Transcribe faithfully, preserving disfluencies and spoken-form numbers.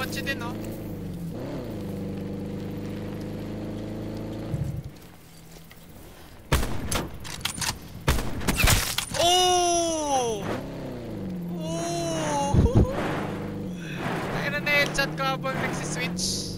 kotse din, oh. Oh! Oh! Ayun na na-headshot ko habang nagsiswitch.